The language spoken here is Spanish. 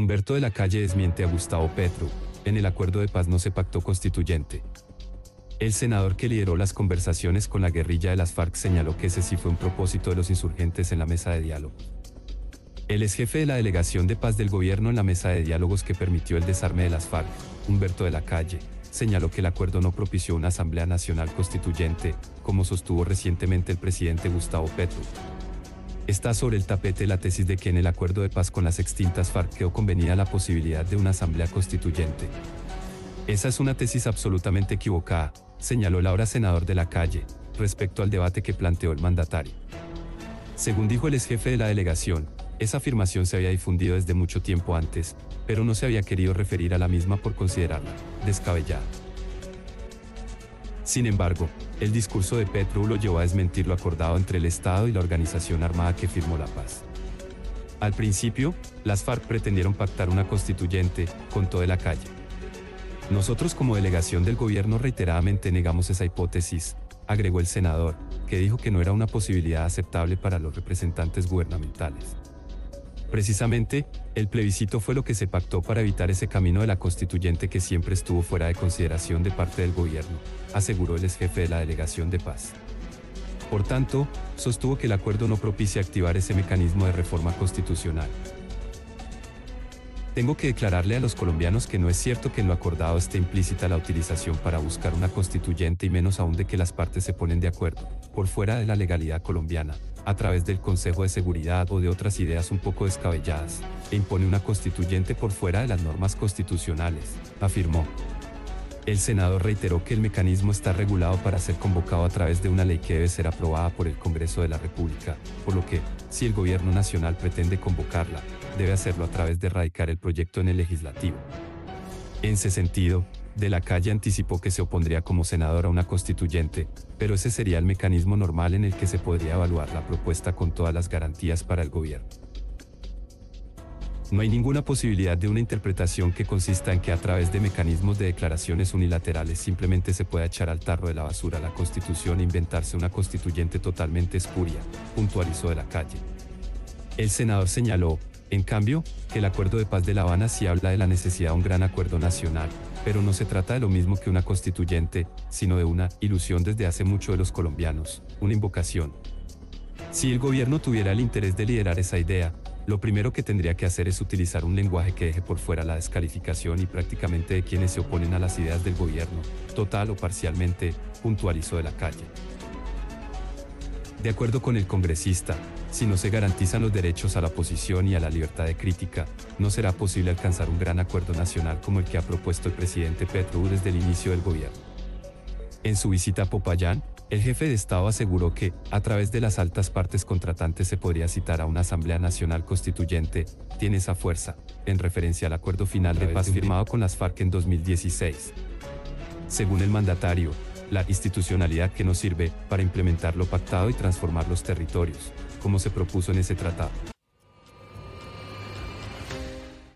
Humberto de la Calle desmiente a Gustavo Petro. En el acuerdo de paz no se pactó constituyente. El senador que lideró las conversaciones con la guerrilla de las FARC señaló que ese sí fue un propósito de los insurgentes en la mesa de diálogo. El ex jefe de la delegación de paz del gobierno en la mesa de diálogos que permitió el desarme de las FARC, Humberto de la Calle, señaló que el acuerdo no propició una Asamblea Nacional Constituyente, como sostuvo recientemente el presidente Gustavo Petro. Está sobre el tapete la tesis de que en el acuerdo de paz con las extintas FARC quedó convenida la posibilidad de una Asamblea Constituyente. Esa es una tesis absolutamente equivocada, señaló el ahora senador de la Calle, respecto al debate que planteó el mandatario. Según dijo el ex jefe de la delegación, esa afirmación se había difundido desde mucho tiempo antes, pero no se había querido referir a la misma por considerarla descabellada. Sin embargo, el discurso de Petro lo llevó a desmentir lo acordado entre el Estado y la organización armada que firmó la paz. Al principio, las FARC pretendieron pactar una constituyente, contó de la Calle. Nosotros como delegación del gobierno reiteradamente negamos esa hipótesis, agregó el senador, que dijo que no era una posibilidad aceptable para los representantes gubernamentales. Precisamente, el plebiscito fue lo que se pactó para evitar ese camino de la constituyente que siempre estuvo fuera de consideración de parte del gobierno, aseguró el ex jefe de la delegación de paz. Por tanto, sostuvo que el acuerdo no propicia activar ese mecanismo de reforma constitucional. Tengo que declararle a los colombianos que no es cierto que en lo acordado esté implícita la utilización para buscar una constituyente y menos aún de que las partes se ponen de acuerdo, por fuera de la legalidad colombiana, a través del Consejo de Seguridad o de otras ideas un poco descabelladas, e impone una constituyente por fuera de las normas constitucionales, afirmó. El senador reiteró que el mecanismo está regulado para ser convocado a través de una ley que debe ser aprobada por el Congreso de la República, por lo que, si el gobierno nacional pretende convocarla, debe hacerlo a través de radicar el proyecto en el legislativo. En ese sentido, de la Calle anticipó que se opondría como senador a una constituyente, pero ese sería el mecanismo normal en el que se podría evaluar la propuesta con todas las garantías para el gobierno. No hay ninguna posibilidad de una interpretación que consista en que a través de mecanismos de declaraciones unilaterales simplemente se pueda echar al tarro de la basura la Constitución e inventarse una constituyente totalmente espuria, puntualizó de la Calle. El senador señaló, en cambio, que el acuerdo de paz de La Habana sí habla de la necesidad de un gran acuerdo nacional, pero no se trata de lo mismo que una constituyente, sino de una ilusión desde hace mucho de los colombianos, una invocación. Si el gobierno tuviera el interés de liderar esa idea, lo primero que tendría que hacer es utilizar un lenguaje que deje por fuera la descalificación y prácticamente de quienes se oponen a las ideas del gobierno, total o parcialmente, puntualizó de la Calle. De acuerdo con el congresista, si no se garantizan los derechos a la oposición y a la libertad de crítica, no será posible alcanzar un gran acuerdo nacional como el que ha propuesto el presidente Petro desde el inicio del gobierno. En su visita a Popayán, el jefe de Estado aseguró que, a través de las altas partes contratantes se podría citar a una Asamblea Nacional Constituyente, tiene esa fuerza, en referencia al acuerdo final de paz firmado con las FARC en 2016. Según el mandatario, la institucionalidad que nos sirve para implementar lo pactado y transformar los territorios, como se propuso en ese tratado.